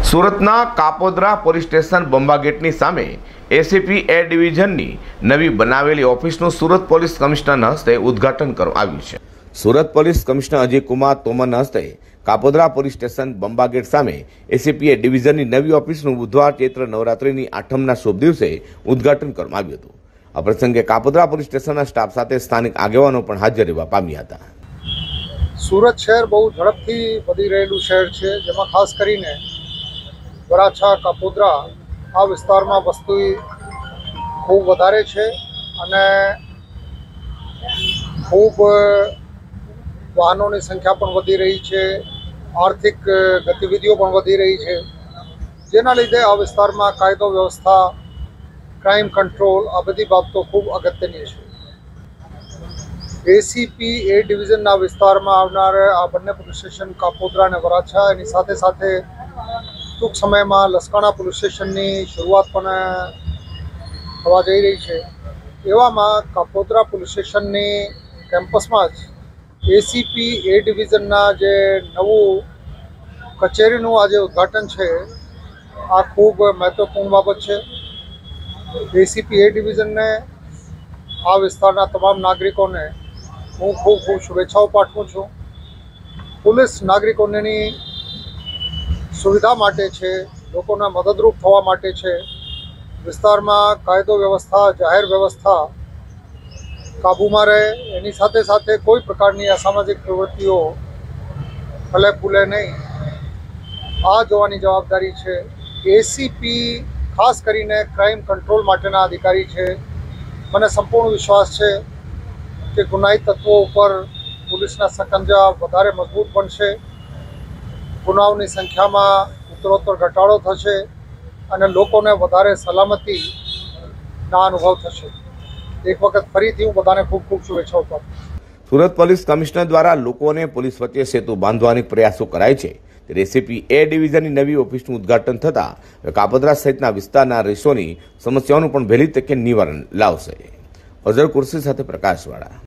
સુરતના Kapodra police station બંબાગેટની સામે ACP એ ડિવિઝનની નવી બનાવેલી ઓફિસનું સુરત પોલીસ કમિશનરના હસ્તે ઉદ્ઘાટન કરવામાં આવ્યું છે। સુરત પોલીસ કમિશનર અજય કુમાર તોમરના હસ્તે કાપોદ્રા પોલીસ સ્ટેશન બંબાગેટ સામે એસીપી એ ડિવિઝનની નવી ઓફિસનું બુધવાર ચૈત્ર નવરાત્રિની આઠમના શુભ દિવસે ઉદ્ઘાટન કરવામાં આવ્યું હતું। આ પ્રસંગે કાપોદ્રા પોલીસ સ્ટેશનના સ્ટાફ સાથે સ્થાનિક આગેવાનો પણ હાજર રહેવા પામ્યા હતા। સુરત શહેર બહુ ઝડપથી વધી રહેલું શહેર છે, જેમાં ખાસ કરીને વરાછા કાપોદ્રા આ વિસ્તારમાં વસ્તી ખૂબ વધારે છે અને ખૂબ વાહનોની સંખ્યા પણ વધી રહી છે, આર્થિક ગતિવિધિઓ પણ વધી રહી છે, જેના લીધે આ વિસ્તારમાં કાયદો વ્યવસ્થા, ક્રાઇમ કંટ્રોલ આ બધી બાબતો ખૂબ અગત્યની છે। એસીપી એ ડિવિઝનના વિસ્તારમાં આવનાર આ બંને પોલીસ સ્ટેશન કાપોદ્રા અને વરાછા, એની સાથે સાથે ટૂંક સમયમાં લસકાણા પોલીસ સ્ટેશનની શરૂઆત પણ થવા જઈ રહી છે। એવામાં કાપોદ્રા પોલીસ સ્ટેશનની કેમ્પસમાં જ એસીપી એ ડિવિઝનના જે નવું કચેરીનું આજે ઉદ્ઘાટન છે, આ ખૂબ મહત્વપૂર્ણ બાબત છે। એસીપી એ ડિવિઝનને, આ વિસ્તારના તમામ નાગરિકોને હું ખૂબ ખૂબ શુભેચ્છાઓ પાઠવું છું। પોલીસ નાગરિકોની સુવિધા માટે છે, લોકોને મદદરૂપ થવા માટે છે। વિસ્તારમાં કાયદો વ્યવસ્થા, જાહેર વ્યવસ્થા કાબૂમાં રહે, એની સાથે સાથે કોઈ પ્રકારની અસામાજિક પ્રવૃત્તિઓ ફલે ફૂલે નહીં, આ જોવાની જવાબદારી છે। એસીપી ખાસ કરીને ક્રાઇમ કંટ્રોલ માટેના અધિકારી છે। મને સંપૂર્ણ વિશ્વાસ છે કે ગુનાહિત તત્વો ઉપર પોલીસના સકંજા વધારે મજબૂત બનશે, ગુનાઓની સંખ્યામાં ઉત્તરોત્તર ઘટાડો થશે અને લોકોને વધારે સલામતીના અનુભવ થશે। એક વખત ફરીથી હું બધાને ખૂબ ખૂબ શુભેચ્છાઓ પાઠવું છું। સુરત પોલીસ કમિશનર દ્વારા લોકોને પોલીસ વચ્ચે સેતુ બાંધવાની પ્રયાસો કરાય છે, ત્યારે એસીપી એ ડિવિઝનની નવી ઓફિસનું ઉદ્ઘાટન થતાં કાપોદ્રા સહિતના વિસ્તારના રહીશોની સમસ્યાઓનું પણ વહેલી તકે નિવારણ લાવશે। અઝર કુર્સી સાથે પ્રકાશવાળા।